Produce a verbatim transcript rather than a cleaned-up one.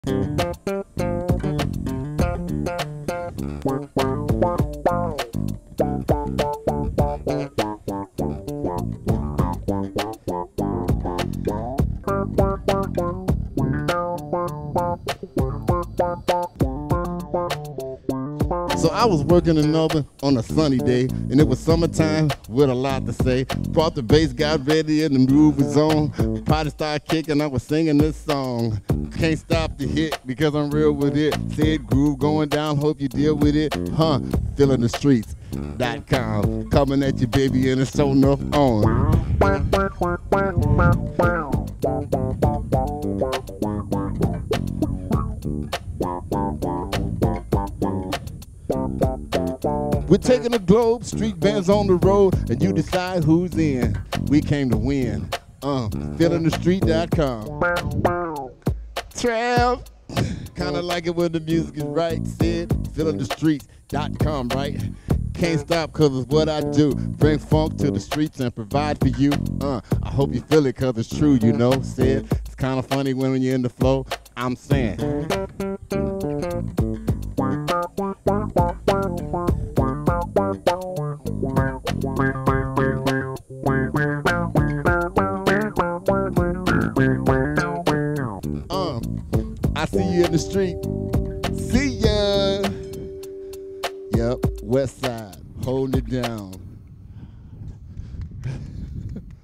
So I was working another on a sunny day, and it was summertime with a lot to say. Brought the bass, got ready, and the groove was on. Party started kicking, I was singing this song. Can't stop the hit because I'm real with it. Said groove going down, hope you deal with it. Huh, feeling the streets dot com. Coming at you, baby, and it's so enough on. We're taking the globe, street bands on the road, and you decide who's in. We came to win. Uh, feeling the street dot com. Trav, kinda like it when the music is right. Said, feeling the street dot com, right? Can't stop cause it's what I do. Bring funk to the streets and provide for you. Uh, I hope you feel it cause it's true, you know. Said, it's kinda funny when you're in the flow. I'm saying. Uh, I see you in the street. See ya. Yep, West Side, hold it down.